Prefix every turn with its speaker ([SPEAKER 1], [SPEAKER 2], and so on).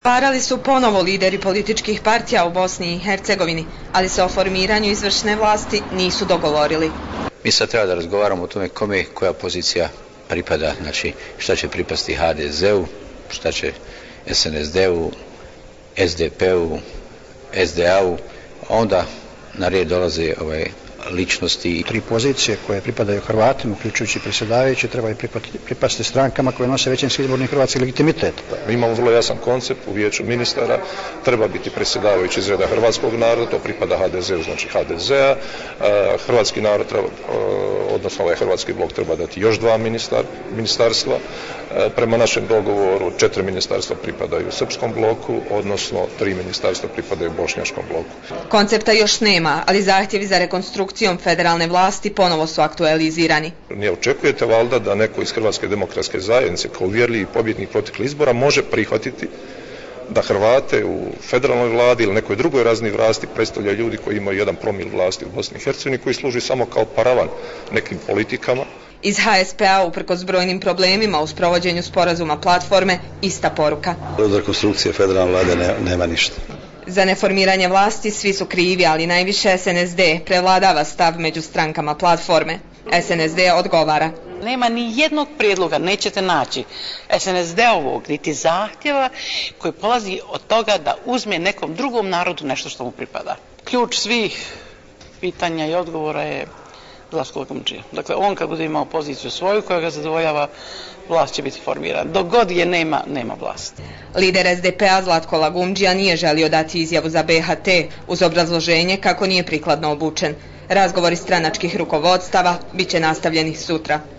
[SPEAKER 1] Razgovarali su ponovo lideri političkih partija u Bosni i Hercegovini, ali se o formiranju izvršne vlasti nisu dogovorili.
[SPEAKER 2] Mi sad treba da razgovaramo o tome kome koja pozicija pripada, znači šta će pripasti HDZ-u, šta će SNSD-u, SDP-u, SDA-u, onda na red dolaze ličnosti.
[SPEAKER 3] 3 pozicije koje pripadaju Hrvatima, uključujući predsjedavajući, trebaju pripasti strankama koje nose većinski izborni hrvatski legitimitet.
[SPEAKER 4] Mi imamo vrlo jasan koncept u vijeću ministara, treba biti predsjedavajući iz reda hrvatskog naroda, to pripada HDZ-u, znači HDZ-a. Hrvatski narod treba, odnosno ovaj hrvatski blok treba dati još 2 ministarstva. Prema našem dogovoru 4 ministarstva pripadaju srpskom bloku, odnosno 3 ministarstva pripadaju bošnjačkom bloku.
[SPEAKER 1] Koncepta još nema, ali zahtjevi za rekonstrukcijom federalne vlasti ponovo su aktualizirani.
[SPEAKER 4] Ne očekujete valjda da neko iz Hrvatske demokratske zajednice kao uvjerljivi pobjednik proteklih izbora može prihvatiti da Hrvate u federalnoj vladi ili nekoj drugoj razini vlasti predstavljaju ljudi koji imaju 1 promil vlasti u Bosni i Hercegovini, koji služi samo kao paravan nekim politikama.
[SPEAKER 1] Iz HSP-a, uprkos brojnim problemima u sprovođenju sporazuma platforme, ista poruka.
[SPEAKER 5] Od rekonstrukcije federalne vlade nema ništa.
[SPEAKER 1] Za neformiranje vlasti svi su krivi, ali najviše SNSD prevladava stav među strankama platforme. SNSD odgovara.
[SPEAKER 6] Nema ni jednog prijedloga, nećete naći SNSD-ovog niti zahtjeva koji polazi od toga da uzme nekom drugom narodu nešto što mu pripada. Ključ svih pitanja i odgovora je Zlatko Lagumdžija. Dakle, on kad bude imao poziciju svoju koja ga zadovoljava, vlast će biti formirana. Dok god je nema vlasti.
[SPEAKER 1] Lider SDP-a Zlatko Lagumdžija nije želio dati izjavu za BHT uz obrazloženje kako nije prikladno obučen. Razgovori stranačkih rukovodstava bit će nastavljeni sutra.